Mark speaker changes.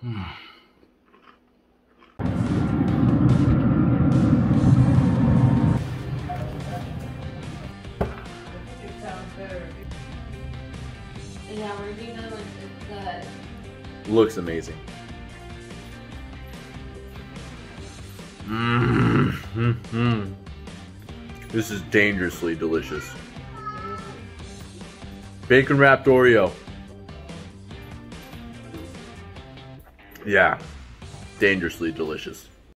Speaker 1: Yeah, we're doing that with the...
Speaker 2: Looks amazing. This is dangerously delicious. Bacon wrapped Oreo. Yeah, dangerously delicious.